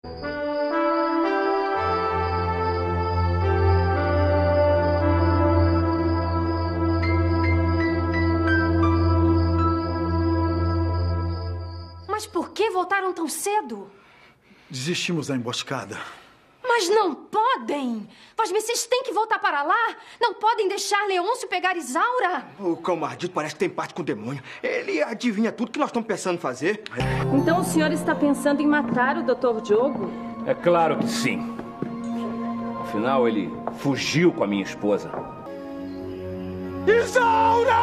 Mas por que voltaram tão cedo? Desistimos da emboscada. Mas não podem! Vocês têm que voltar para lá! Não podem deixar Leôncio pegar Isaura! O cão maldito parece que tem parte com o demônio. Ele adivinha tudo que nós estamos pensando em fazer. Então o senhor está pensando em matar o Dr. Diogo? É claro que sim. Afinal, ele fugiu com a minha esposa. Isaura!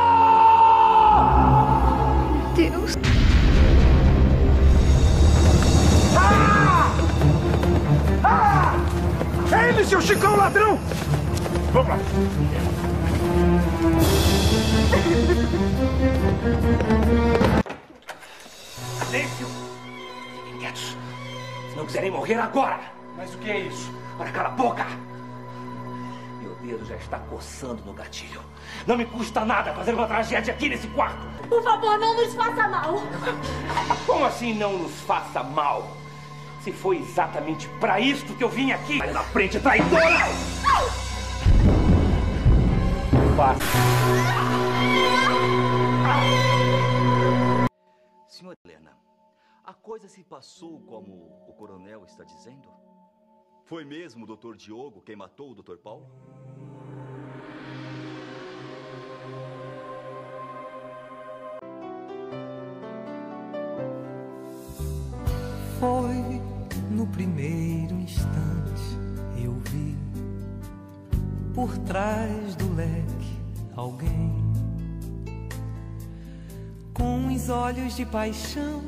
Deus! É ele, seu Chicão ladrão! Vamos lá. Silêncio! Fiquem quietos. Se não quiserem morrer agora. Mas o que é isso? Ora, cala a boca! Meu dedo já está coçando no gatilho. Não me custa nada fazer uma tragédia aqui nesse quarto. Por favor, não nos faça mal! Como assim não nos faça mal? Se foi exatamente para isto que eu vim aqui. Sai da frente, traidora! Senhora Helena, a coisa se passou como o coronel está dizendo? Foi mesmo o Dr. Diogo quem matou o Dr. Paulo? Foi no primeiro instante eu vi por trás do leque alguém com os olhos de paixão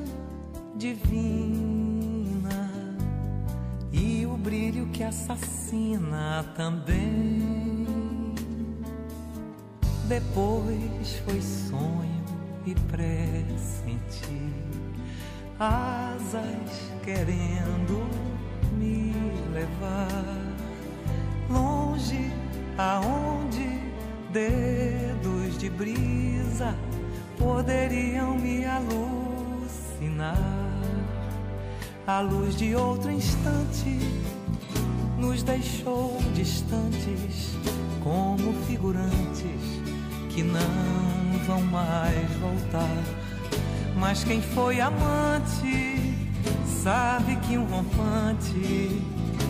divina e o brilho que assassina também. Depois foi sonho e pressentir asas querendo me levar longe aonde dedos de brisa poderiam me alucinar. A luz de outro instante nos deixou distantes como figurantes que não vão mais voltar. Mas quem foi amante sabe que um rompante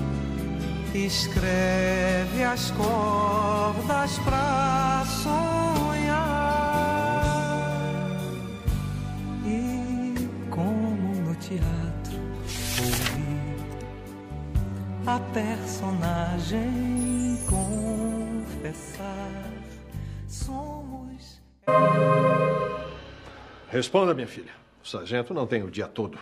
escreve as cordas pra sonhar. E como no teatro ouvi a personagem confessar, somos... Responda, minha filha. O sargento não tem o dia todo.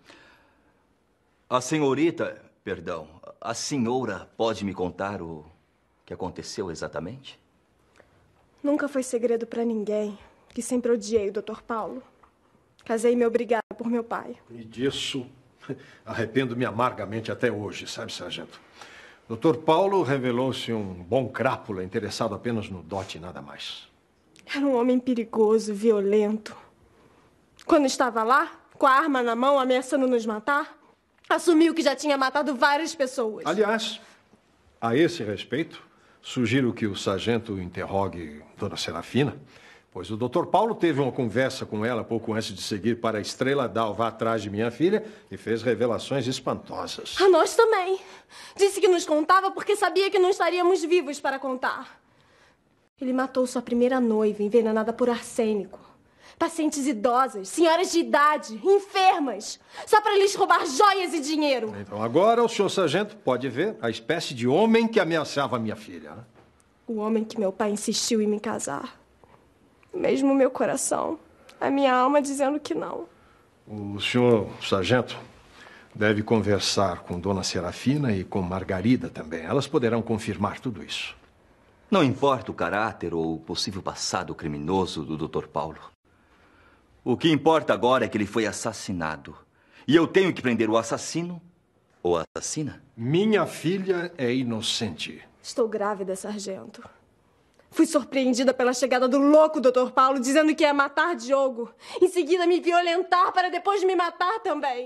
A senhorita, perdão, a senhora pode me contar o que aconteceu exatamente? Nunca foi segredo pra ninguém que sempre odiei o Dr. Paulo. Casei-me obrigada por meu pai. E disso arrependo-me amargamente até hoje, sabe, sargento? Dr. Paulo revelou-se um bom crápula interessado apenas no dote e nada mais. Era um homem perigoso, violento. Quando estava lá, com a arma na mão, ameaçando nos matar, assumiu que já tinha matado várias pessoas. Aliás, a esse respeito, sugiro que o sargento interrogue Dona Serafina, pois o Dr. Paulo teve uma conversa com ela pouco antes de seguir para a Estrela d'Alva atrás de minha filha e fez revelações espantosas. A nós também. Disse que nos contava porque sabia que não estaríamos vivos para contar. Ele matou sua primeira noiva, envenenada por arsênico. Pacientes idosas, senhoras de idade, enfermas, só para lhes roubar joias e dinheiro. Então agora o senhor sargento pode ver a espécie de homem que ameaçava minha filha. Né? O homem que meu pai insistiu em me casar. Mesmo o meu coração, a minha alma dizendo que não. O senhor sargento deve conversar com Dona Serafina e com Margarida também. Elas poderão confirmar tudo isso. Não importa o caráter ou o possível passado criminoso do Dr. Paulo. O que importa agora é que ele foi assassinado. E eu tenho que prender o assassino ou a assassina? Minha filha é inocente. Estou grávida, sargento. Fui surpreendida pela chegada do louco Dr. Paulo, dizendo que ia matar Diogo. Em seguida, me violentar para depois me matar também.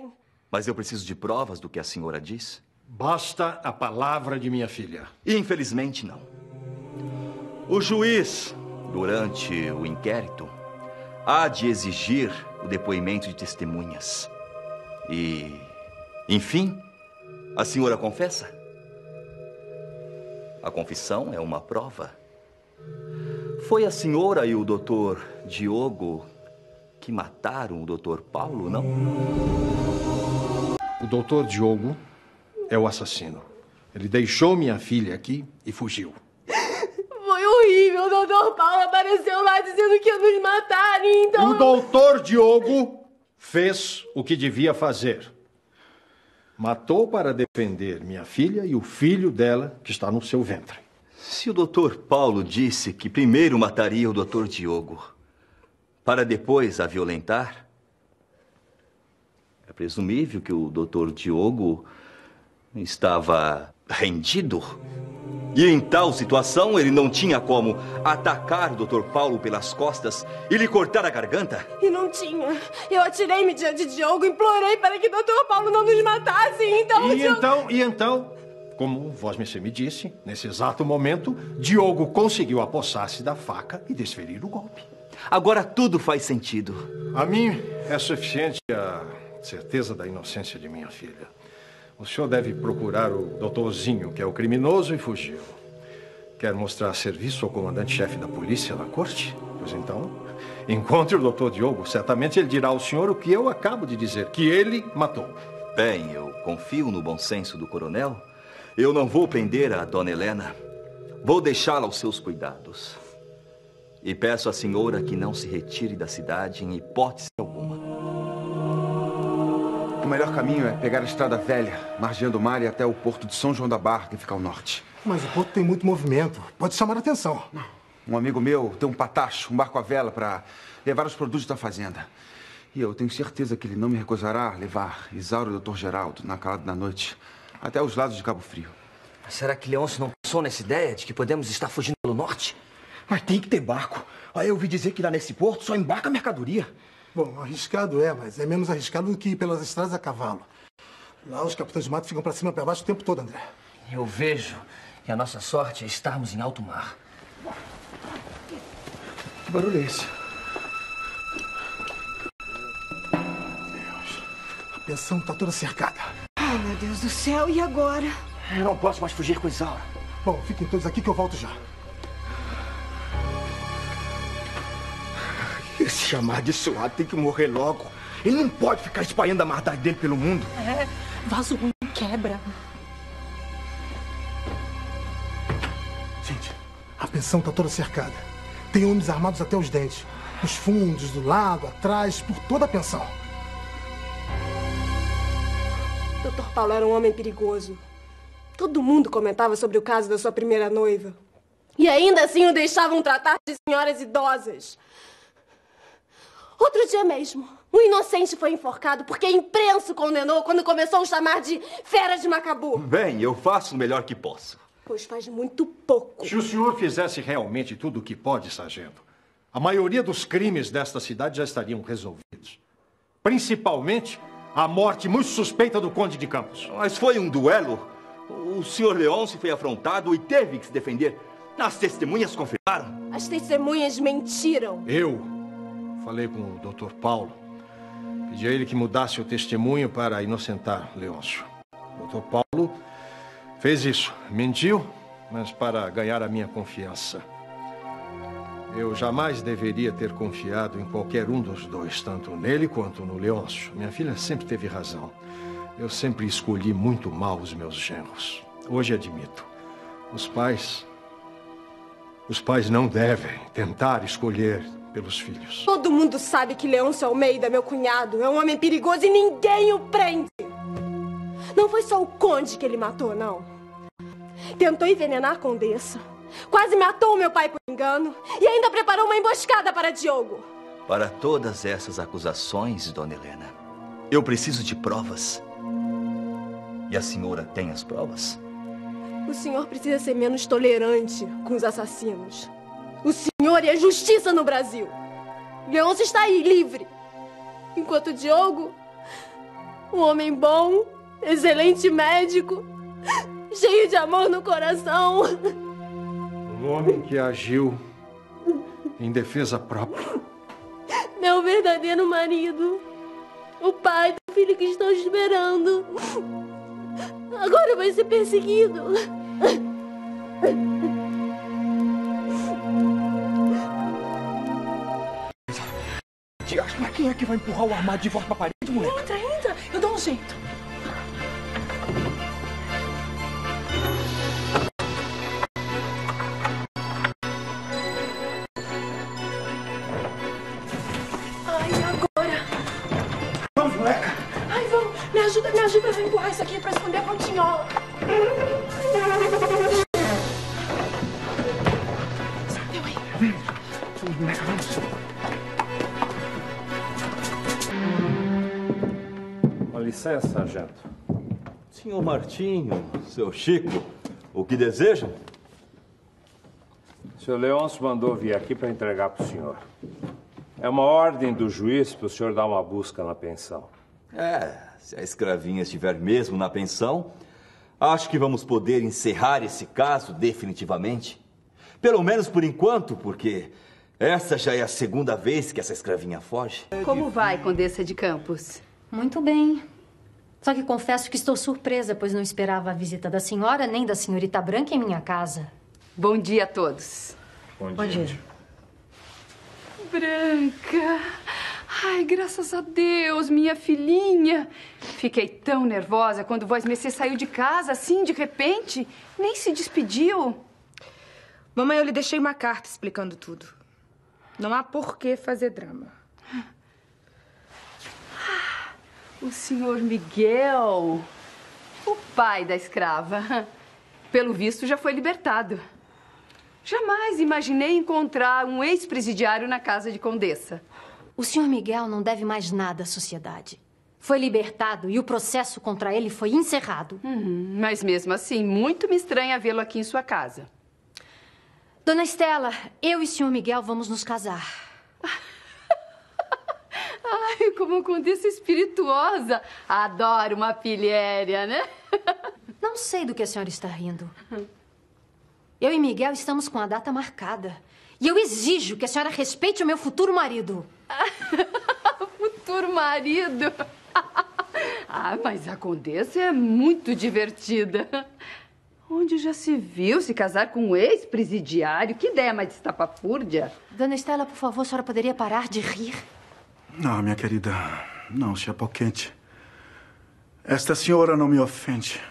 Mas eu preciso de provas do que a senhora diz. Basta a palavra de minha filha. Infelizmente, não. O juiz, durante o inquérito, há de exigir o depoimento de testemunhas. E, enfim, a senhora confessa? A confissão é uma prova. Foi a senhora e o doutor Diogo que mataram o doutor Paulo, não? O doutor Diogo é o assassino. Ele deixou minha filha aqui e fugiu. Foi horrível. O doutor Paulo apareceu lá dizendo que ia nos matar, então... O doutor Diogo fez o que devia fazer. Matou para defender minha filha e o filho dela, que está no seu ventre. Se o doutor Paulo disse que primeiro mataria o doutor Diogo, para depois a violentar, é presumível que o doutor Diogo estava rendido. E em tal situação, ele não tinha como atacar o doutor Paulo pelas costas e lhe cortar a garganta. E não tinha. Eu atirei-me diante de Diogo, implorei para que o doutor Paulo não nos matasse. E então, como Vosmecê me disse, nesse exato momento, Diogo conseguiu apossar-se da faca e desferir o golpe. Agora tudo faz sentido. A mim é suficiente a certeza da inocência de minha filha. O senhor deve procurar o doutorzinho, que é o criminoso, e fugiu. Quer mostrar serviço ao comandante-chefe da polícia na corte? Pois então, encontre o doutor Diogo. Certamente ele dirá ao senhor o que eu acabo de dizer, que ele matou. Bem, eu confio no bom senso do coronel. Eu não vou prender a dona Helena. Vou deixá-la aos seus cuidados. E peço à senhora que não se retire da cidade em hipótese alguma. O melhor caminho é pegar a estrada velha, margeando o mar e até o porto de São João da Barra, que fica ao norte. Mas o porto tem muito movimento. Pode chamar a atenção. Um amigo meu tem um patacho, um barco à vela, para levar os produtos da fazenda. E eu tenho certeza que ele não me recusará levar Isauro e o Dr. Geraldo, na calada da noite, até os lados de Cabo Frio. Mas será que Leôncio não pensou nessa ideia de que podemos estar fugindo pelo norte? Mas tem que ter barco. Aí eu ouvi dizer que lá nesse porto só embarca mercadoria. Bom, arriscado é, mas é menos arriscado do que ir pelas estradas a cavalo. Lá os capitães de mato ficam pra cima e pra baixo o tempo todo, André. Eu vejo que a nossa sorte é estarmos em alto mar. Que barulho é esse? Deus, a pensão tá toda cercada. Ai, meu Deus do céu, e agora? Eu não posso mais fugir com Isaura. Bom, fiquem todos aqui que eu volto já. Esse amaldiçoado tem que morrer logo. Ele não pode ficar espalhando a maldade dele pelo mundo. É, vaso ruim quebra. Gente, a pensão tá toda cercada. Tem homens armados até os dentes. Nos fundos, do lado, atrás, por toda a pensão. Dr. Paulo era um homem perigoso. Todo mundo comentava sobre o caso da sua primeira noiva. E ainda assim o deixavam tratar de senhoras idosas. Outro dia mesmo, um inocente foi enforcado porque a imprensa o condenou quando começou a chamar de fera de Macabu. Bem, eu faço o melhor que posso. Pois faz muito pouco. Se o senhor fizesse realmente tudo o que pode, sargento, a maioria dos crimes desta cidade já estariam resolvidos. Principalmente a morte muito suspeita do Conde de Campos. Mas foi um duelo. O senhor Leôncio foi afrontado e teve que se defender. As testemunhas confirmaram. As testemunhas mentiram. Eu falei com o Dr. Paulo. Pedi a ele que mudasse o testemunho para inocentar Leôncio. O Dr. Paulo fez isso. Mentiu, mas para ganhar a minha confiança. Eu jamais deveria ter confiado em qualquer um dos dois, tanto nele quanto no Leôncio. Minha filha sempre teve razão. Eu sempre escolhi muito mal os meus genros. Hoje admito. Os pais não devem tentar escolher pelos filhos. Todo mundo sabe que Leôncio Almeida, meu cunhado, é um homem perigoso e ninguém o prende. Não foi só o conde que ele matou, não. Tentou envenenar a condessa. Quase matou meu pai por engano. E ainda preparou uma emboscada para Diogo. Para todas essas acusações, dona Helena, eu preciso de provas. E a senhora tem as provas? O senhor precisa ser menos tolerante com os assassinos. O senhor é a justiça no Brasil. Leôncio está aí, livre. Enquanto Diogo Um homem bom, excelente médico, cheio de amor no coração. Um homem que agiu em defesa própria. Meu verdadeiro marido. O pai do filho que estou esperando. Agora vai ser perseguido. Mas quem é que vai empurrar o armário de volta pra parede, moleque? Entra. Eu dou um jeito. Ai, agora. Vamos, moleca. Ai, vamos. Me ajuda a empurrar isso aqui pra esconder a pontinhola. Deu aí. Vamos, moleca, vamos. Com licença, sargento. Senhor Martinho, seu Chico, o que desejam? O senhor Leôncio mandou vir aqui para entregar para o senhor. É uma ordem do juiz para o senhor dar uma busca na pensão. Se a escravinha estiver mesmo na pensão, acho que vamos poder encerrar esse caso definitivamente. Pelo menos por enquanto, porque essa já é a segunda vez que essa escravinha foge. Como vai, Condessa de Campos? Muito bem. Só que confesso que estou surpresa, pois não esperava a visita da senhora nem da senhorita Branca em minha casa. Bom dia a todos. Bom dia. Branca! Ai, graças a Deus, minha filhinha. Fiquei tão nervosa quando Vosmecê saiu de casa, assim, de repente. Nem se despediu. Mamãe, eu lhe deixei uma carta explicando tudo. Não há por que fazer drama. O senhor Miguel, o pai da escrava, pelo visto já foi libertado. Jamais imaginei encontrar um ex-presidiário na casa de Condessa. O senhor Miguel não deve mais nada à sociedade. Foi libertado e o processo contra ele foi encerrado. Mas mesmo assim, muito me estranha vê-lo aqui em sua casa. Dona Estela, eu e o senhor Miguel vamos nos casar. Ai, como Condessa espirituosa. Adoro uma pilhéria, né? Não sei do que a senhora está rindo. Eu e Miguel estamos com a data marcada. E eu exijo que a senhora respeite o meu futuro marido. Futuro marido? Mas a Condessa é muito divertida. Onde já se viu se casar com um ex-presidiário? Que ideia mais estapafúrdia. Dona Estela, por favor, a senhora poderia parar de rir? Não, minha querida. Não, Chapoquente. Esta senhora não me ofende.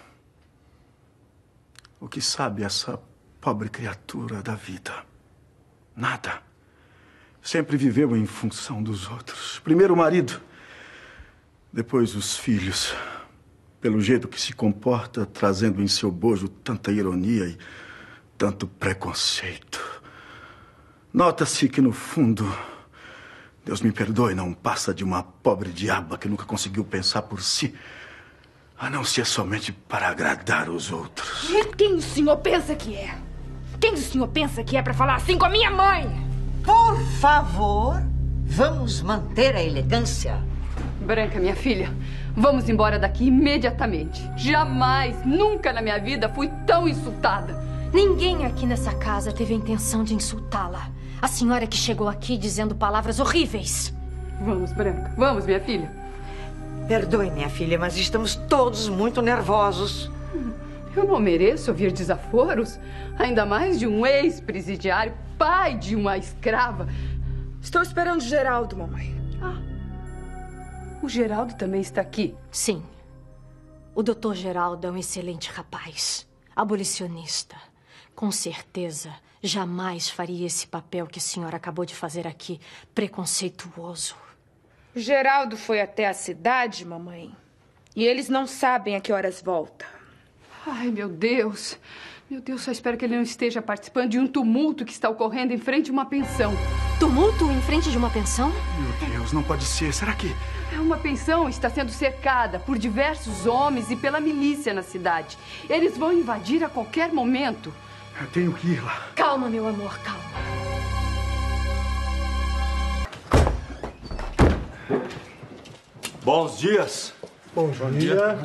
O que sabe essa pobre criatura da vida? Nada. Sempre viveu em função dos outros. Primeiro o marido, depois os filhos. Pelo jeito que se comporta, trazendo em seu bojo tanta ironia e tanto preconceito. Nota-se que, no fundo, Deus me perdoe, não passa de uma pobre diaba que nunca conseguiu pensar por si, a não ser somente para agradar os outros. E quem o senhor pensa que é? Quem o senhor pensa que é para falar assim com a minha mãe? Por favor, vamos manter a elegância. Branca, minha filha, vamos embora daqui imediatamente. Jamais, nunca na minha vida fui tão insultada. Ninguém aqui nessa casa teve a intenção de insultá-la. A senhora que chegou aqui dizendo palavras horríveis. Vamos, Branca. Vamos, minha filha. Perdoe, minha filha, mas estamos todos muito nervosos. Eu não mereço ouvir desaforos, ainda mais de um ex-presidiário, pai de uma escrava. Estou esperando o Geraldo, mamãe. O Geraldo também está aqui? Sim. O Dr. Geraldo é um excelente rapaz. Abolicionista. Com certeza, jamais faria esse papel que a senhora acabou de fazer aqui, preconceituoso. Geraldo foi até a cidade, mamãe. E eles não sabem a que horas volta. Ai, meu Deus. Meu Deus, só espero que ele não esteja participando de um tumulto que está ocorrendo em frente a uma pensão. Tumulto em frente de uma pensão? Meu Deus, não pode ser. Será que... Uma pensão está sendo cercada por diversos homens e pela milícia na cidade. Eles vão invadir a qualquer momento. Eu tenho que ir lá. Calma, meu amor, calma. Bons dias. Bom dia.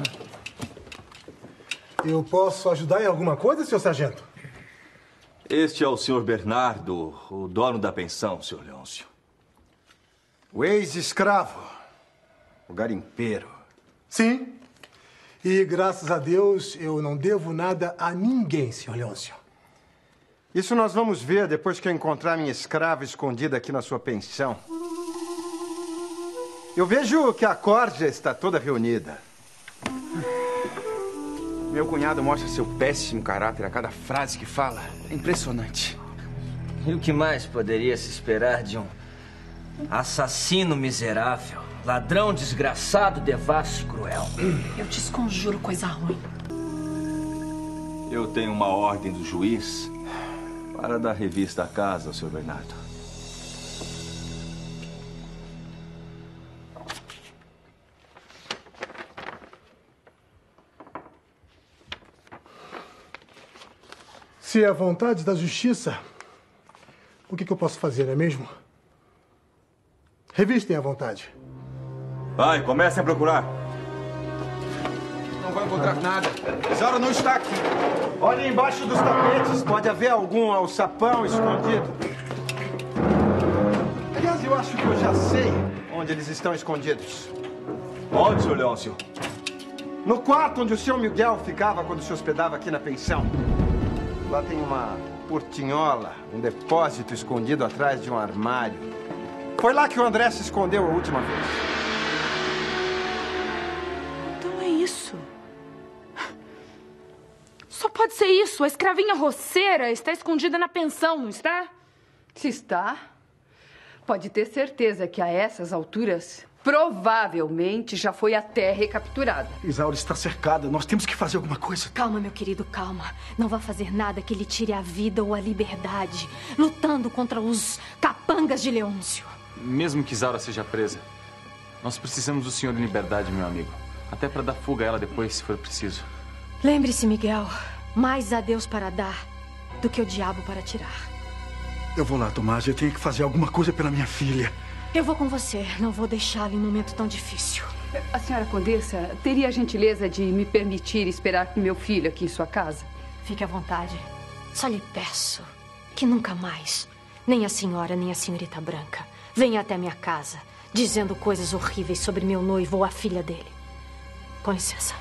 Eu posso ajudar em alguma coisa, senhor sargento? Este é o senhor Bernardo, o dono da pensão, senhor Leôncio. O ex-escravo, o garimpeiro. Sim. E, graças a Deus, eu não devo nada a ninguém, senhor Leôncio. Isso nós vamos ver depois que eu encontrar minha escrava escondida aqui na sua pensão. Eu vejo que a corja está toda reunida. Meu cunhado mostra seu péssimo caráter a cada frase que fala. É impressionante. E o que mais poderia se esperar de um assassino miserável, ladrão desgraçado, devasso e cruel? Eu te esconjuro coisa ruim. Eu tenho uma ordem do juiz para dar revista à casa ao senhor Bernardo. Se é a vontade da justiça, o que eu posso fazer, não é mesmo? Revistem à vontade. Vai, comecem a procurar. Não vai encontrar nada. Isaura não está aqui. Olhem embaixo dos tapetes. Pode haver algum alçapão escondido. Aliás, eu acho que eu já sei onde eles estão escondidos. Onde, senhor Leôncio? No quarto onde o senhor Miguel ficava quando se hospedava aqui na pensão. Lá tem uma portinhola, um depósito escondido atrás de um armário. Foi lá que o André se escondeu a última vez. Então é isso. Só pode ser isso. A escravinha roceira está escondida na pensão, não está? Se está, pode ter certeza que a essas alturas, provavelmente já foi até recapturada. Isaura está cercada. Nós temos que fazer alguma coisa. Calma, meu querido, calma. Não vá fazer nada que lhe tire a vida ou a liberdade, lutando contra os capangas de Leôncio. Mesmo que Isaura seja presa, nós precisamos do senhor em liberdade, meu amigo. Até para dar fuga a ela depois, se for preciso. Lembre-se, Miguel, mais a Deus para dar do que o diabo para tirar. Eu vou lá, Tomás. Eu tenho que fazer alguma coisa pela minha filha. Eu vou com você. Não vou deixá-la em um momento tão difícil. A senhora Condessa teria a gentileza de me permitir esperar com meu filho aqui em sua casa? Fique à vontade. Só lhe peço que nunca mais, nem a senhora, nem a senhorita Branca, venha até minha casa dizendo coisas horríveis sobre meu noivo ou a filha dele. Com licença.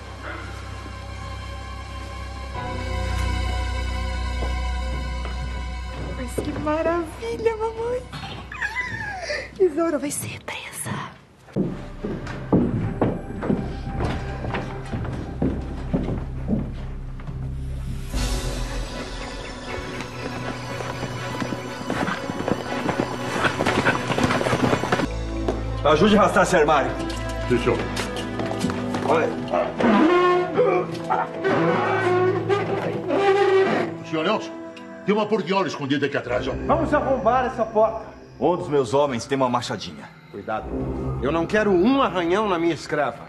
Mas que maravilha, mamãe! Isaura vai ser presa. Ajude a arrastar esse armário. Deixa eu. Olha. Senhor Leôncio, tem uma portinhola escondida aqui atrás, ó. Vamos arrombar essa porta. Um dos meus homens tem uma machadinha. Cuidado. Eu não quero um arranhão na minha escrava.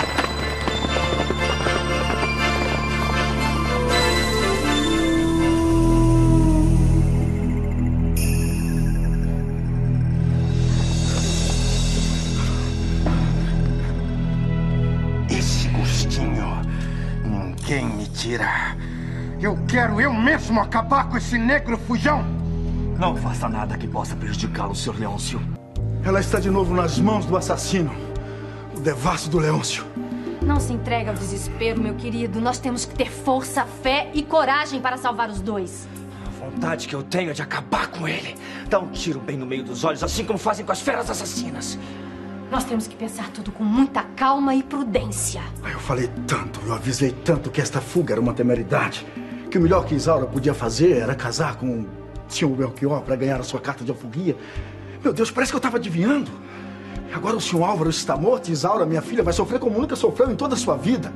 Esse gostinho ninguém me tira. Eu quero eu mesmo acabar com esse negro fujão. Não faça nada que possa prejudicá-lo, Sr. Leôncio. Ela está de novo nas mãos do assassino, o devasso do Leôncio. Não se entregue ao desespero, meu querido. Nós temos que ter força, fé e coragem para salvar os dois. A vontade que eu tenho é de acabar com ele. Dar um tiro bem no meio dos olhos, assim como fazem com as feras assassinas. Nós temos que pensar tudo com muita calma e prudência. Eu falei tanto, eu avisei tanto que esta fuga era uma temeridade. Que o melhor que Isaura podia fazer era casar com o Sr. Belchior para ganhar a sua carta de alforria. Meu Deus, parece que eu estava adivinhando. Agora o Sr. Álvaro está morto e Isaura, minha filha, vai sofrer como nunca sofreu em toda a sua vida.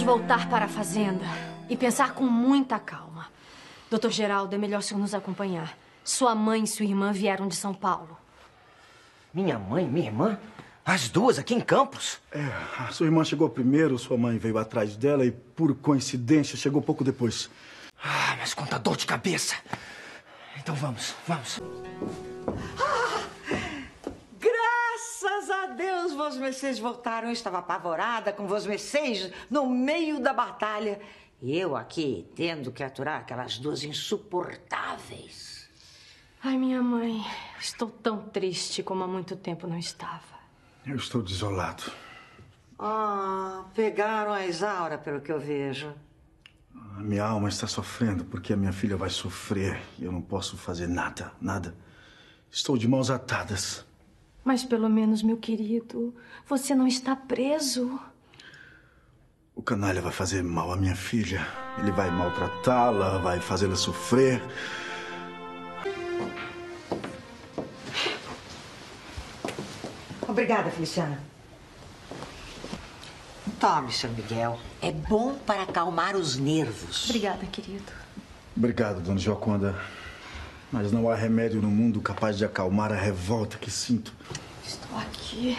voltar para a fazenda e pensar com muita calma. Dr. Geraldo, é melhor o senhor nos acompanhar. Sua mãe e sua irmã vieram de São Paulo. Minha mãe e minha irmã? As duas aqui em Campos? A sua irmã chegou primeiro, sua mãe veio atrás dela e, por coincidência, chegou pouco depois. Ah, mas quanta dor de cabeça. Então vamos. Graças a Deus, vós mercês voltaram. Eu estava apavorada com vós mercês no meio da batalha. E eu aqui, tendo que aturar aquelas duas insuportáveis. Ai, minha mãe, estou tão triste como há muito tempo não estava. Eu estou desolado. Pegaram a Isaura, pelo que eu vejo. A minha alma está sofrendo porque a minha filha vai sofrer e eu não posso fazer nada. Estou de mãos atadas. Mas pelo menos, meu querido, você não está preso. O canalha vai fazer mal à minha filha. Ele vai maltratá-la, vai fazê-la sofrer. Obrigada, Feliciana. Tome, Sr. Miguel. É bom para acalmar os nervos. Obrigada, querido. Obrigado, dona Gioconda. Mas não há remédio no mundo capaz de acalmar a revolta que sinto. Estou aqui.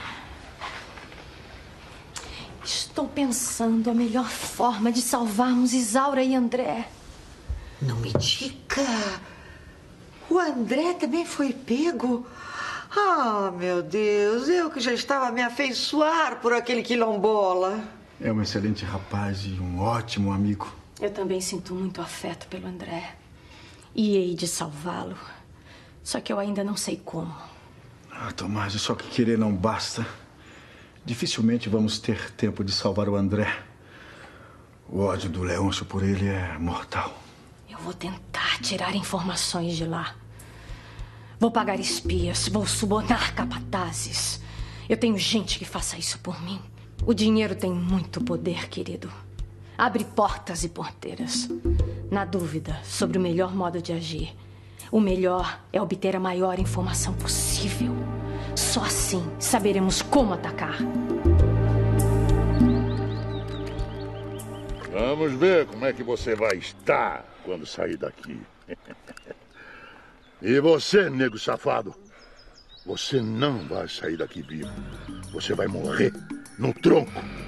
Estou pensando a melhor forma de salvarmos Isaura e André. Não me diga. O André também foi pego? Meu Deus, eu que já estava a me afeiçoar por aquele quilombola. É um excelente rapaz e um ótimo amigo. Eu também sinto muito afeto pelo André. E hei de salvá-lo. Só que eu ainda não sei como. Tomás, só que querer não basta. Dificilmente vamos ter tempo de salvar o André. O ódio do Leôncio por ele é mortal. Eu vou tentar tirar informações de lá. Vou pagar espias, vou subornar capatazes. Eu tenho gente que faça isso por mim. O dinheiro tem muito poder, querido. Abre portas e porteiras. Na dúvida sobre o melhor modo de agir, o melhor é obter a maior informação possível. Só assim saberemos como atacar. Vamos ver como é que você vai estar quando sair daqui. E você, nego safado, você não vai sair daqui vivo. Você vai morrer no tronco.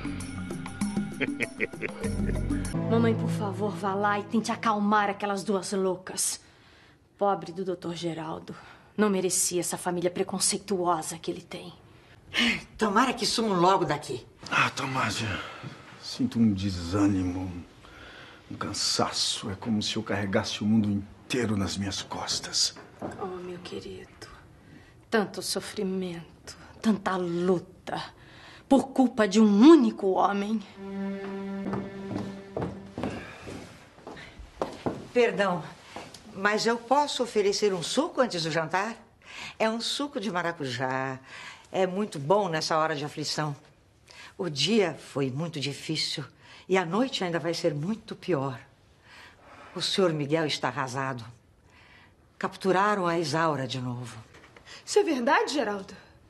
Mamãe, por favor, vá lá e tente acalmar aquelas duas loucas. Pobre do Dr. Geraldo. Não merecia essa família preconceituosa que ele tem. Tomara que sumam logo daqui. Tomás, sinto um desânimo, um cansaço. É como se eu carregasse o mundo inteiro nas minhas costas. Oh, meu querido. Tanto sofrimento, tanta luta, por culpa de um único homem. Perdão, mas eu posso oferecer um suco antes do jantar? É um suco de maracujá. É muito bom nessa hora de aflição. O dia foi muito difícil e a noite ainda vai ser muito pior. O Sr. Miguel está arrasado. Capturaram a Isaura de novo. Isso é verdade, Geraldo?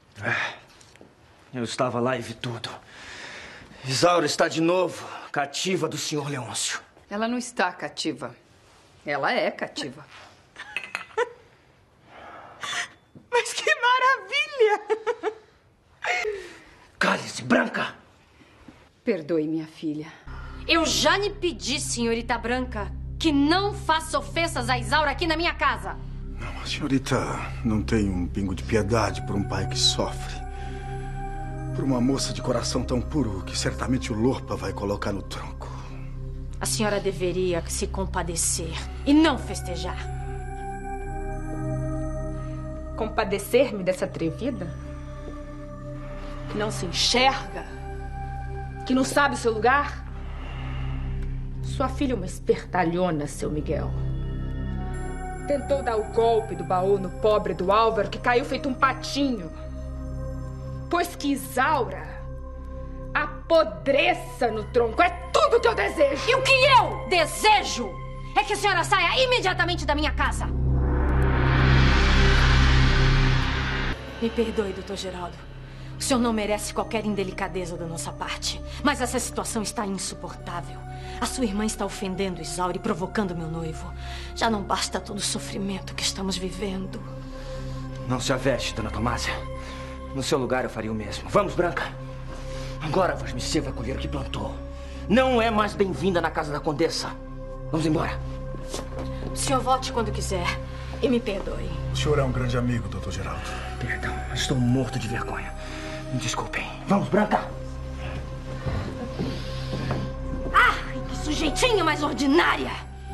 Eu estava lá e vi tudo. Isaura está de novo cativa do Sr. Leôncio. Ela não está cativa. Ela é cativa. Mas que maravilha! Cale-se, Branca! Perdoe, minha filha. Eu já lhe pedi, senhorita Branca, que não faça ofensas a Isaura aqui na minha casa. Não, a senhorita não tem um pingo de piedade por um pai que sofre. Por uma moça de coração tão puro que certamente o Lorpa vai colocar no tronco. A senhora deveria se compadecer e não festejar. Compadecer-me dessa atrevida? Que não se enxerga? Que não sabe o seu lugar? Sua filha é uma espertalhona, seu Miguel. Tentou dar o golpe do baú no pobre do Álvaro, que caiu feito um patinho. Pois que Isaura apodreça no tronco. É tudo que eu desejo. E o que eu desejo é que a senhora saia imediatamente da minha casa. Me perdoe, Dr. Geraldo. O senhor não merece qualquer indelicadeza da nossa parte. Mas essa situação está insuportável. A sua irmã está ofendendo Isaura e provocando meu noivo. Já não basta todo o sofrimento que estamos vivendo. Não se aveste, dona Tomásia. No seu lugar eu faria o mesmo. Vamos, Branca. Agora a Vosmecê vai colher o que plantou. Não é mais bem-vinda na casa da Condessa. Vamos embora. O senhor volte quando quiser. E me perdoe. O senhor é um grande amigo, Dr. Geraldo. Perdão, estou morto de vergonha. Me desculpem. Vamos, Branca. Ah, que sujeitinha mais ordinária!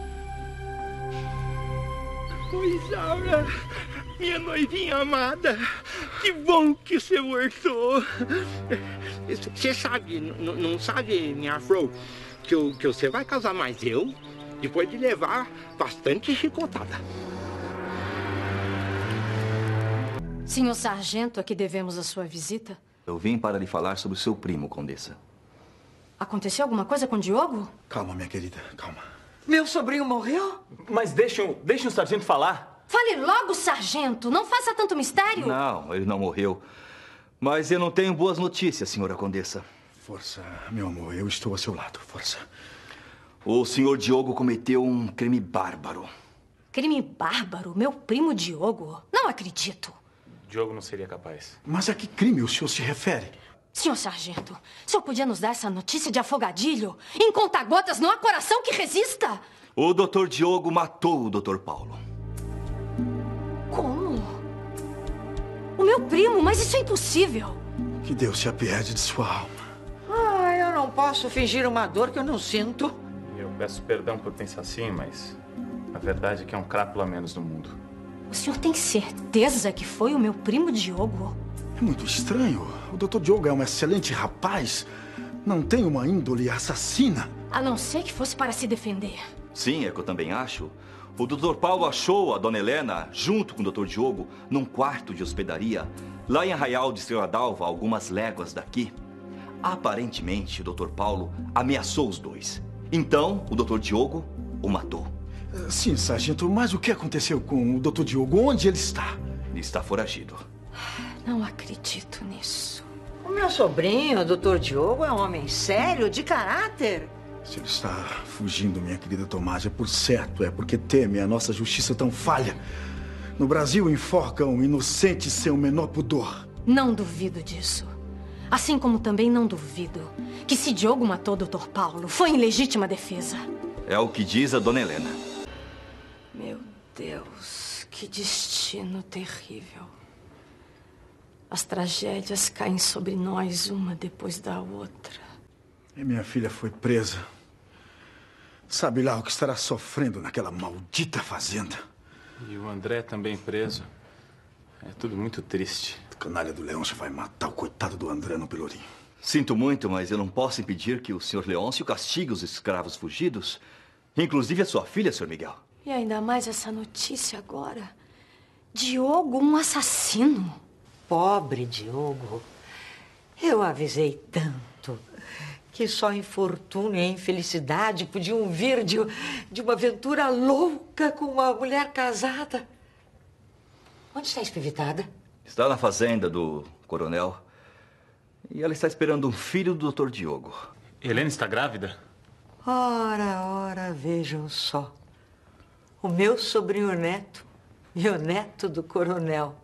Isaura, minha noivinha amada, que bom que você voltou. Você sabe, não sabe, minha Fro, que você vai casar mais eu, depois de levar bastante chicotada. Senhor Sargento, a que devemos a sua visita? Eu vim para lhe falar sobre o seu primo, Condessa. Aconteceu alguma coisa com o Diogo? Calma, minha querida, calma. Meu sobrinho morreu? Mas deixem o sargento falar. Fale logo, sargento. Não faça tanto mistério. Não, ele não morreu. Mas eu não tenho boas notícias, senhora Condessa. Força, meu amor, eu estou ao seu lado, força. O senhor Diogo cometeu um crime bárbaro. Crime bárbaro? Meu primo Diogo? Não acredito. Diogo não seria capaz. Mas a que crime o senhor se refere? Senhor sargento, o senhor podia nos dar essa notícia de afogadilho? Em conta-gotas não há coração que resista. O Dr. Diogo matou o Dr. Paulo. Como? O meu primo, mas isso é impossível. Que Deus se apiede de sua alma. Ah, eu não posso fingir uma dor que eu não sinto. Eu peço perdão por pensar assim, mas a verdade é que é um crápula a menos no mundo. O senhor tem certeza que foi o meu primo Diogo? É muito estranho. O Dr. Diogo é um excelente rapaz. Não tem uma índole assassina. A não ser que fosse para se defender. Sim, é o que eu também acho. O Dr. Paulo achou a Dona Helena, junto com o Dr. Diogo, num quarto de hospedaria, lá em Arraial de Estrela d'Alva, algumas léguas daqui. Aparentemente, o Dr. Paulo ameaçou os dois. Então, o Dr. Diogo o matou. Sim, sargento, mas o que aconteceu com o Dr. Diogo? Onde ele está? Ele está foragido. Não acredito nisso. O meu sobrinho, o Dr. Diogo, é um homem sério, de caráter. Se ele está fugindo, minha querida Tomásia, por certo é porque teme a nossa justiça tão falha. No Brasil, enforcam inocentes sem o menor pudor. Não duvido disso. Assim como também não duvido que se Diogo matou o Dr. Paulo, foi em legítima defesa. É o que diz a Dona Helena. Meu Deus, que destino terrível. As tragédias caem sobre nós uma depois da outra. E minha filha foi presa. Sabe lá o que estará sofrendo naquela maldita fazenda. E o André também preso. É tudo muito triste. A canalha do Leôncio vai matar o coitado do André no Pelourinho. Sinto muito, mas eu não posso impedir que o Sr. Leôncio castigue os escravos fugidos. Inclusive a sua filha, Sr. Miguel. E ainda mais essa notícia agora. Diogo, um assassino. Pobre Diogo. Eu avisei tanto que só infortúnio e infelicidade podiam vir de uma aventura louca com uma mulher casada. Onde está a espivitada? Está na fazenda do coronel. E ela está esperando um filho do Dr. Diogo. Helena está grávida? Ora, vejam só. O meu sobrinho neto e o neto do coronel.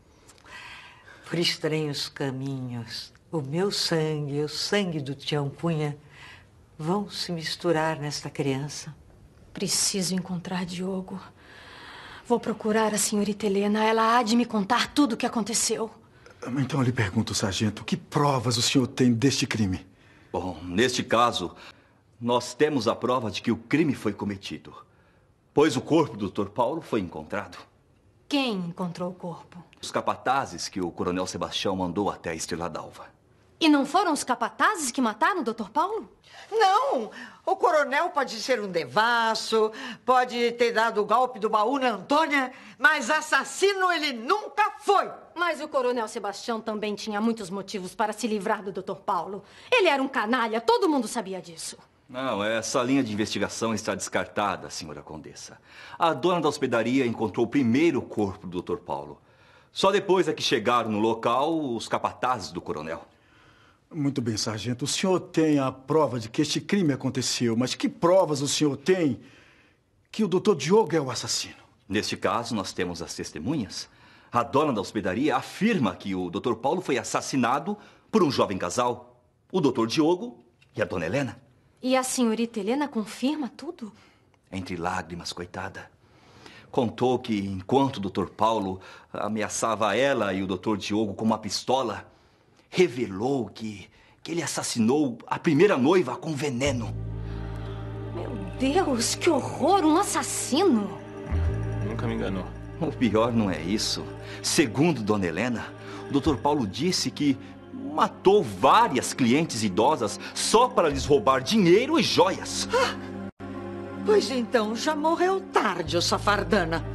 Por estranhos caminhos, o meu sangue e o sangue do Tião Cunha vão se misturar nesta criança. Preciso encontrar Diogo. Vou procurar a senhorita Helena. Ela há de me contar tudo o que aconteceu. Então eu lhe pergunto, sargento, que provas o senhor tem deste crime? Bom, neste caso, nós temos a prova de que o crime foi cometido. Pois o corpo do Dr. Paulo foi encontrado. Quem encontrou o corpo? Os capatazes que o coronel Sebastião mandou até a Estrela d'Alva. E não foram os capatazes que mataram o Dr. Paulo? Não! O coronel pode ser um devasso, pode ter dado o golpe do baú na Antônia, mas assassino ele nunca foi! Mas o coronel Sebastião também tinha muitos motivos para se livrar do Dr. Paulo. Ele era um canalha, todo mundo sabia disso. Não, essa linha de investigação está descartada, senhora Condessa. A dona da hospedaria encontrou primeiro o corpo do Dr. Paulo. Só depois é que chegaram no local os capatazes do coronel. Muito bem, sargento. O senhor tem a prova de que este crime aconteceu, mas que provas o senhor tem que o Dr. Diogo é o assassino? Neste caso, nós temos as testemunhas. A dona da hospedaria afirma que o Dr. Paulo foi assassinado por um jovem casal, o Dr. Diogo e a dona Helena. E a senhorita Helena confirma tudo? Entre lágrimas, coitada. Contou que enquanto o Dr. Paulo ameaçava ela e o Dr. Diogo com uma pistola, revelou que ele assassinou a primeira noiva com veneno. Meu Deus, que horror! Um assassino! Nunca me enganou. O pior não é isso. Segundo Dona Helena, o Dr. Paulo disse que matou várias clientes idosas só para lhes roubar dinheiro e joias. Pois então, já morreu tarde, ô safardana.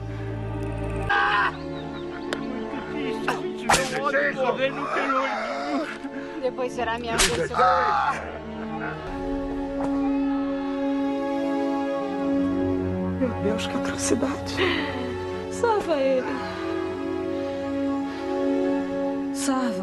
Depois será minha vez. Meu Deus, que atrocidade. Salva ele. Salva.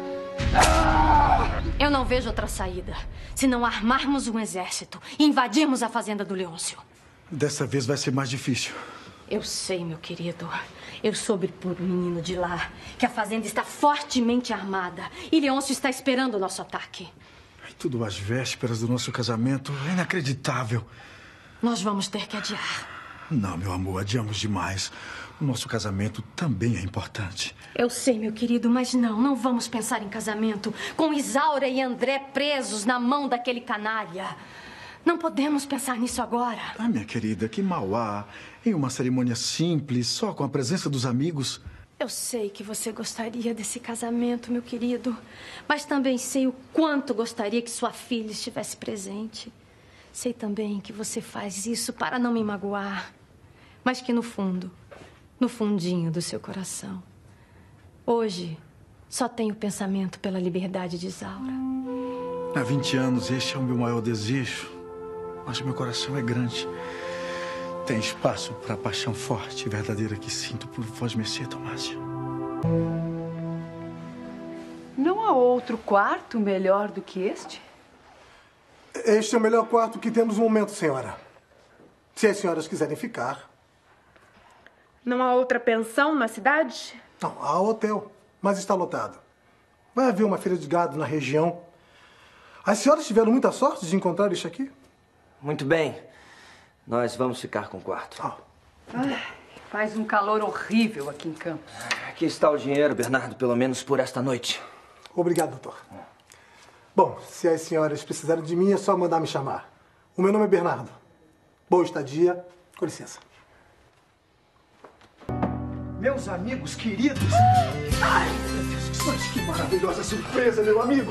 Eu não vejo outra saída, se não armarmos um exército e invadirmos a fazenda do Leôncio. Dessa vez vai ser mais difícil. Eu sei, meu querido. Eu soube por menino de lá que a fazenda está fortemente armada e Leôncio está esperando o nosso ataque. Tudo às vésperas do nosso casamento. É inacreditável. Nós vamos ter que adiar. Não, meu amor, adiamos demais. O nosso casamento também é importante. Eu sei, meu querido, mas não vamos pensar em casamento com Isaura e André presos na mão daquele canalha. Não podemos pensar nisso agora. Ah, minha querida, que mal há em uma cerimônia simples, só com a presença dos amigos. Eu sei que você gostaria desse casamento, meu querido, mas também sei o quanto gostaria que sua filha estivesse presente. Sei também que você faz isso para não me magoar, mas que no fundo, no fundinho do seu coração, hoje só tenho pensamento pela liberdade de Isaura. Há 20 anos este é o meu maior desejo, mas meu coração é grande. Tem espaço para a paixão forte e verdadeira que sinto por vós, Mercê Tomásia. Não há outro quarto melhor do que este? Este é o melhor quarto que temos no momento, senhora. Se as senhoras quiserem ficar. Não há outra pensão na cidade? Não, há hotel, mas está lotado. Vai haver uma feira de gado na região. As senhoras tiveram muita sorte de encontrar isso aqui? Muito bem. Nós vamos ficar com o quarto. Faz um calor horrível aqui em Campos. Aqui está o dinheiro, Bernardo, pelo menos por esta noite. Obrigado, doutor. Bom, se as senhoras precisarem de mim, é só mandar me chamar. O meu nome é Bernardo. Boa estadia. Com licença. Meus amigos queridos. Ai, meu Deus, mas que maravilhosa surpresa, meu amigo.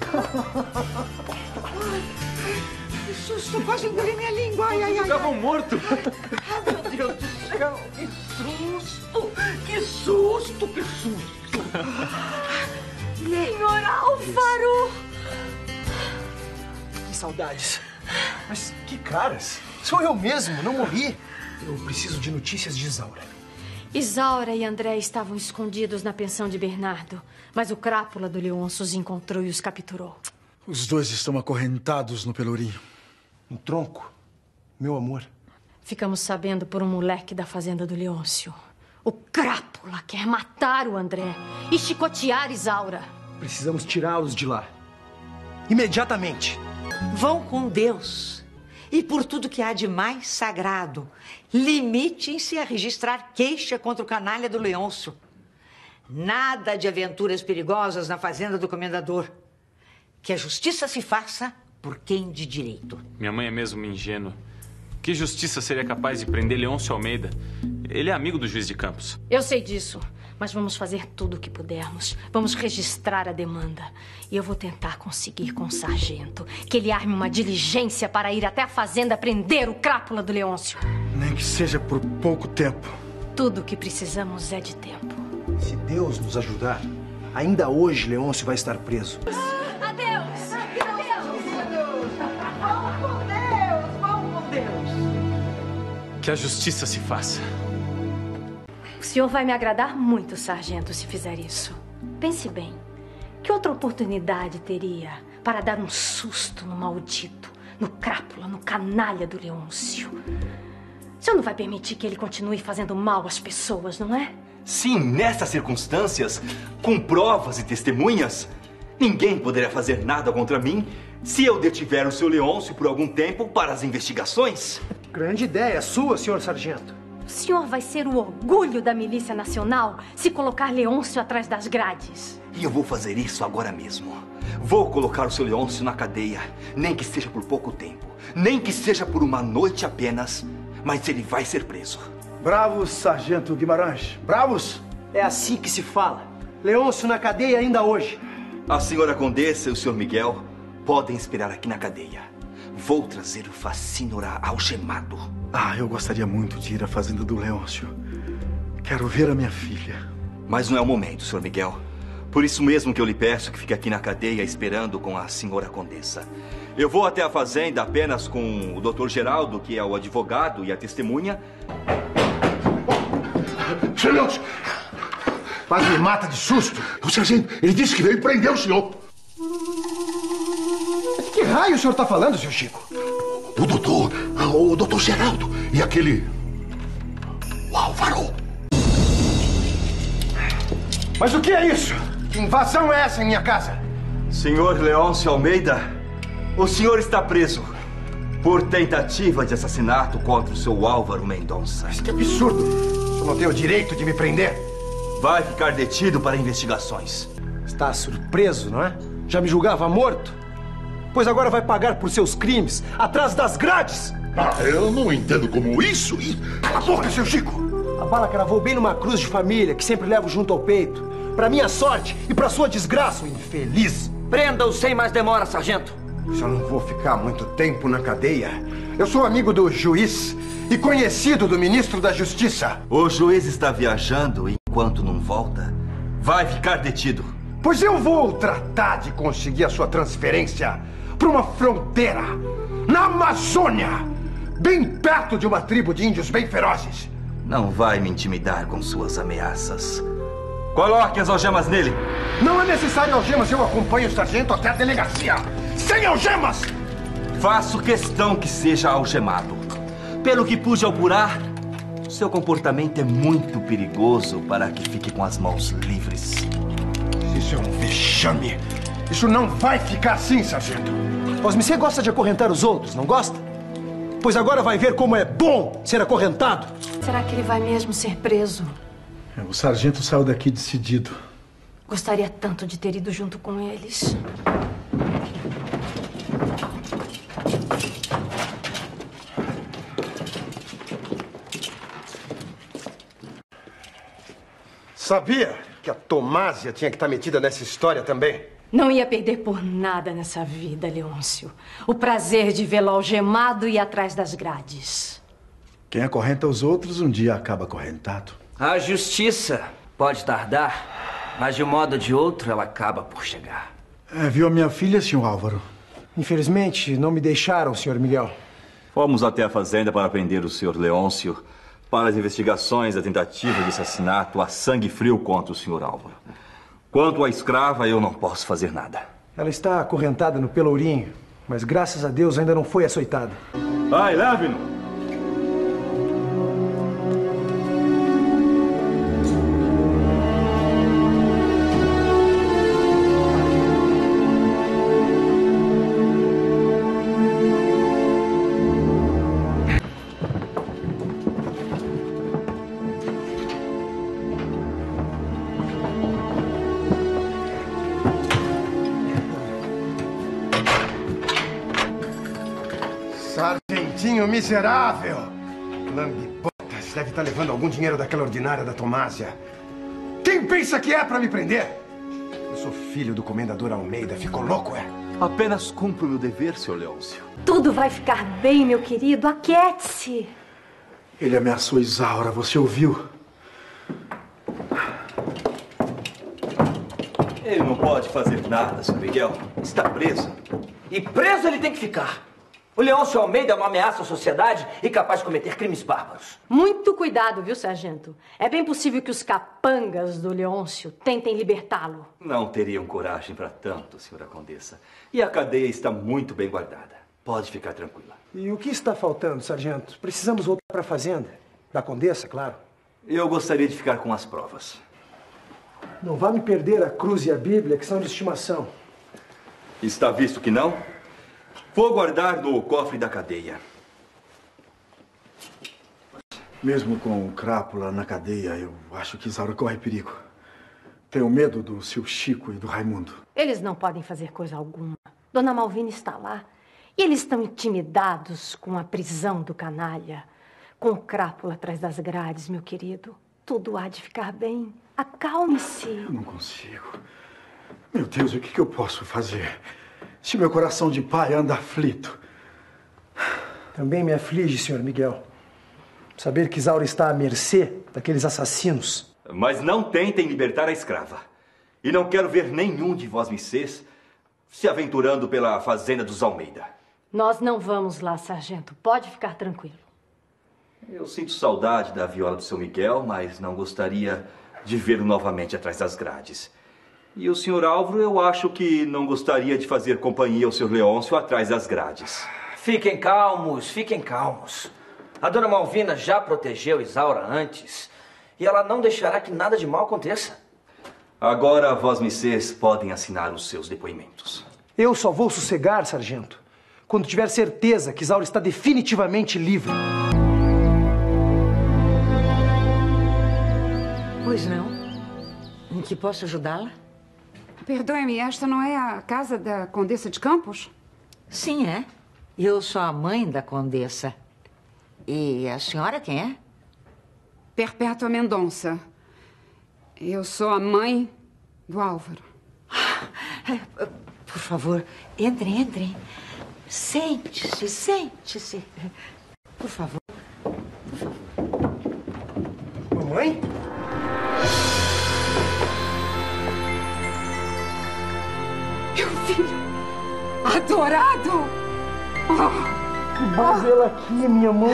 Que susto, quase engoli minha língua. Ai, ai, ai. Estavam mortos. Ai, meu Deus do céu, que susto. Que susto, que susto. Senhor Álvaro! Que saudades. Mas que caras. Sou eu mesmo, não morri. Eu preciso de notícias de Isaura. Isaura e André estavam escondidos na pensão de Bernardo, mas o crápula do Leôncio os encontrou e os capturou. Os dois estão acorrentados no Pelourinho. No tronco, meu amor. Ficamos sabendo por um moleque da fazenda do Leôncio. O crápula quer matar o André e chicotear Isaura. Precisamos tirá-los de lá. Imediatamente. Vão com Deus. E por tudo que há de mais sagrado, limitem-se a registrar queixa contra o canalha do Leôncio. Nada de aventuras perigosas na fazenda do comendador. Que a justiça se faça por quem de direito. Minha mãe é mesmo ingênua. Que justiça seria capaz de prender Leôncio Almeida? Ele é amigo do juiz de Campos. Eu sei disso, mas vamos fazer tudo o que pudermos. Vamos registrar a demanda. E eu vou tentar conseguir com o sargento que ele arme uma diligência para ir até a fazenda prender o crápula do Leôncio. Nem que seja por pouco tempo. Tudo o que precisamos é de tempo. Se Deus nos ajudar, ainda hoje Leôncio vai estar preso. Adeus! Adeus! Vamos com Deus! Vamos com Deus! Que a justiça se faça. O senhor vai me agradar muito, sargento, se fizer isso. Pense bem. Que outra oportunidade teria para dar um susto no maldito, no crápula, no canalha do Leôncio? O senhor não vai permitir que ele continue fazendo mal às pessoas, não é? Sim, nessas circunstâncias, com provas e testemunhas, ninguém poderá fazer nada contra mim se eu detiver o seu Leôncio por algum tempo para as investigações. Grande ideia sua, senhor sargento. O senhor vai ser o orgulho da Milícia Nacional se colocar Leôncio atrás das grades. E eu vou fazer isso agora mesmo. Vou colocar o seu Leôncio na cadeia, nem que seja por pouco tempo, nem que seja por uma noite apenas, mas ele vai ser preso. Bravos, sargento Guimarães. Bravos? É assim que se fala. Leôncio na cadeia ainda hoje. A senhora Condessa e o senhor Miguel podem esperar aqui na cadeia. Vou trazer o Facínora algemado. Ah, eu gostaria muito de ir à fazenda do Leôncio. Quero ver a minha filha. Mas não é o momento, senhor Miguel. Por isso mesmo que eu lhe peço que fique aqui na cadeia esperando com a senhora Condessa. Eu vou até a fazenda apenas com o Dr. Geraldo, que é o advogado e a testemunha. Seu Leôncio! Quase me mata de susto. O sargento, ele disse que veio prender o senhor. De que raio o senhor está falando, seu Chico? O doutor Geraldo e aquele... o Álvaro. Mas o que é isso? Que invasão é essa em minha casa? Senhor Leôncio Almeida, o senhor está preso por tentativa de assassinato contra o seu Álvaro Mendonça. Mas que absurdo! O senhor não tem o direito de me prender. Vai ficar detido para investigações. Está surpreso, não é? Já me julgava morto? Pois agora vai pagar por seus crimes atrás das grades. Ah, eu não entendo como isso... Cala a boca, seu Chico! A bala cravou bem numa cruz de família que sempre levo junto ao peito. Para minha sorte e para sua desgraça, o infeliz. Prenda-o sem mais demora, sargento. Eu não vou ficar muito tempo na cadeia. Eu sou amigo do juiz e conhecido do ministro da Justiça. O juiz está viajando e, enquanto não volta, vai ficar detido. Pois eu vou tratar de conseguir a sua transferência para uma fronteira na Amazônia, bem perto de uma tribo de índios bem ferozes. Não vai me intimidar com suas ameaças. Coloque as algemas nele. Não é necessário algemas, eu acompanho o sargento até a delegacia. Sem algemas! Faço questão que seja algemado. Pelo que pude apurar, seu comportamento é muito perigoso para que fique com as mãos livres. Isso é um vexame. Isso não vai ficar assim, sargento. Osmicê gosta de acorrentar os outros, não gosta? Pois agora vai ver como é bom ser acorrentado. Será que ele vai mesmo ser preso? O sargento saiu daqui decidido. Gostaria tanto de ter ido junto com eles. Sabia que a Tomásia tinha que estar metida nessa história também? Não ia perder por nada nessa vida, Leôncio. O prazer de vê-lo algemado e atrás das grades. Quem acorrenta os outros, um dia acaba acorrentado. A justiça pode tardar, mas de um modo ou de outro ela acaba por chegar. Viu a minha filha, senhor Álvaro? Infelizmente, não me deixaram, senhor Miguel. Fomos até a fazenda para prender o senhor Leôncio para as investigações da tentativa de assassinato a sangue frio contra o senhor Álvaro. Quanto à escrava, eu não posso fazer nada. Ela está acorrentada no Pelourinho, mas graças a Deus ainda não foi açoitada. Vai, leve-no! Sargentinho miserável! Lambibotas, deve estar levando algum dinheiro daquela ordinária da Tomásia. Quem pensa que é para me prender? Eu sou filho do comendador Almeida. Ficou louco, é? Apenas cumpro o meu dever, senhor Leôncio. Tudo vai ficar bem, meu querido. Aquiete-se. Ele ameaçou Isaura, você ouviu? Ele não pode fazer nada, senhor Miguel. Está preso. E preso ele tem que ficar. O Leôncio Almeida é uma ameaça à sociedade e capaz de cometer crimes bárbaros. Muito cuidado, viu, sargento? É bem possível que os capangas do Leôncio tentem libertá-lo. Não teriam coragem para tanto, senhora Condessa. E a cadeia está muito bem guardada. Pode ficar tranquila. E o que está faltando, sargento? Precisamos voltar para a fazenda. Da Condessa, claro. Eu gostaria de ficar com as provas. Não vá me perder a cruz e a Bíblia, que são de estimação. Está visto que não? Vou guardar no cofre da cadeia. Mesmo com o Crápula na cadeia, eu acho que Isaura corre perigo. Tenho medo do seu Chico e do Raimundo. Eles não podem fazer coisa alguma. Dona Malvina está lá. E eles estão intimidados com a prisão do canalha. Com o Crápula atrás das grades, meu querido. Tudo há de ficar bem. Acalme-se. Eu não consigo. Meu Deus, o que eu posso fazer? Se meu coração de pai anda aflito. Também me aflige, senhor Miguel. Saber que Isaura está à mercê daqueles assassinos. Mas não tentem libertar a escrava. E não quero ver nenhum de vós missês se aventurando pela fazenda dos Almeida. Nós não vamos lá, sargento. Pode ficar tranquilo. Eu sinto saudade da viola do seu Miguel, mas não gostaria de vê-lo novamente atrás das grades. E o senhor Álvaro, eu acho que não gostaria de fazer companhia ao senhor Leôncio atrás das grades. Fiquem calmos, fiquem calmos. A dona Malvina já protegeu Isaura antes. E ela não deixará que nada de mal aconteça. Agora, vós missês podem assinar os seus depoimentos. Eu só vou sossegar, sargento, quando tiver certeza que Isaura está definitivamente livre. Pois não. Em que posso ajudá-la? Perdoe-me, esta não é a casa da Condessa de Campos? Sim, é. Eu sou a mãe da Condessa. E a senhora quem é? Perpétua Mendonça. Eu sou a mãe do Álvaro. Por favor, entre. Sente-se. Por favor. Mamãe? Meu filho! Adorado! Que bom vê-la aqui, minha mãe.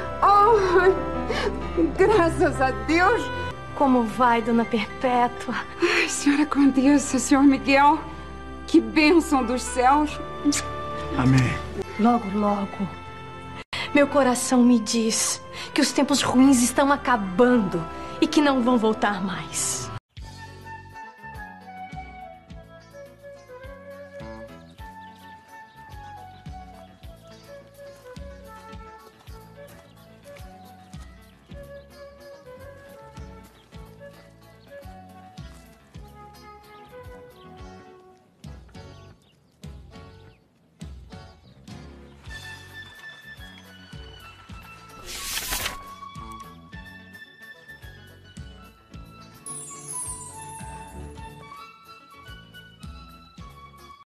Graças a Deus! Como vai, dona Perpétua? Ai, senhora Condessa, senhor Miguel, que bênção dos céus! Amém. Logo, meu coração me diz que os tempos ruins estão acabando e que não vão voltar mais.